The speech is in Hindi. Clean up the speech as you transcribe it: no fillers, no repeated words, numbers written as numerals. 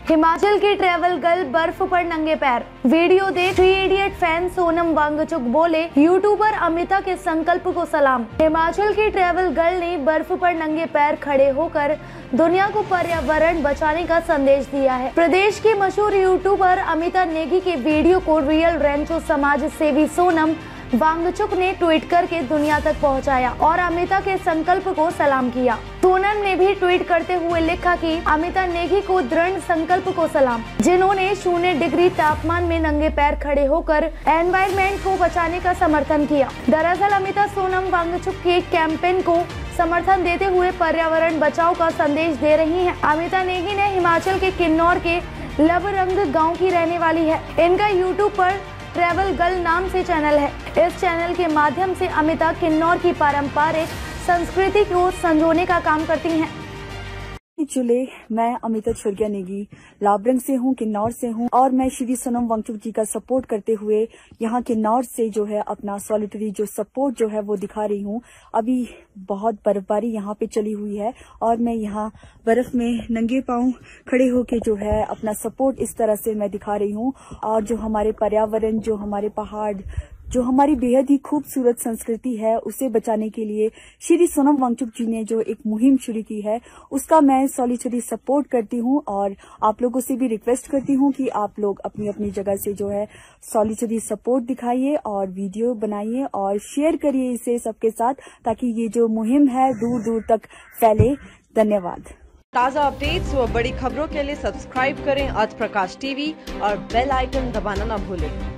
हिमाचल की ट्रैवल गर्ल बर्फ पर नंगे पैर। वीडियो देख 3 इडियट फैन सोनम वांगचुक बोले, यूट्यूबर अमिता के संकल्प को सलाम। हिमाचल की ट्रैवल गर्ल ने बर्फ पर नंगे पैर खड़े होकर दुनिया को पर्यावरण बचाने का संदेश दिया है। प्रदेश की मशहूर यूट्यूबर अमिता नेगी के वीडियो को रियल रेंचो समाज सेवी सोनम वांगचुक ने ट्वीट करके दुनिया तक पहुंचाया और अमिता के संकल्प को सलाम किया। सोनम ने भी ट्वीट करते हुए लिखा कि अमिता नेगी को दृढ़ संकल्प को सलाम, जिन्होंने 0 डिग्री तापमान में नंगे पैर खड़े होकर एनवायरनमेंट को बचाने का समर्थन किया। दरअसल अमिता सोनम वांगचुक के कैंपेन को समर्थन देते हुए पर्यावरण बचाओ का संदेश दे रही हैं। अमिता नेगी ने हिमाचल के किन्नौर के लवरंग गाँव की रहने वाली है। इनका यूट्यूब पर ट्रैवल गर्ल नाम से चैनल है। इस चैनल के माध्यम से अमिता किन्नौर की पारंपरिक संस्कृति को संजोने का काम करती हैं। चुले, मैं अमिता छुरगिया नेगी लाबरंग से हूँ, किन्नौर से हूँ और मैं श्री सोनम वांगचुक जी का सपोर्ट करते हुए यहाँ किन्नौर से जो है अपना सॉलिटरी जो सपोर्ट जो है वो दिखा रही हूँ। अभी बहुत बर्फबारी यहाँ पे चली हुई है और मैं यहाँ बर्फ में नंगे पांव खड़े होके जो है अपना सपोर्ट इस तरह से मैं दिखा रही हूँ। और जो हमारे पर्यावरण, जो हमारे पहाड़, जो हमारी बेहद ही खूबसूरत संस्कृति है, उसे बचाने के लिए श्री सोनम वांगचुक जी ने जो एक मुहिम शुरू की है, उसका मैं सॉलिटरी सपोर्ट करती हूँ। और आप लोगों से भी रिक्वेस्ट करती हूँ कि आप लोग अपनी अपनी जगह से जो है सॉलिटरी सपोर्ट दिखाइए और वीडियो बनाइए और शेयर करिए इसे सबके साथ, ताकि ये जो मुहिम है दूर दूर तक फैले। धन्यवाद। ताज़ा अपडेट्स व बड़ी खबरों के लिए सब्सक्राइब करें आज प्रकाश टीवी और बेल आइकन दबाना न भूलें।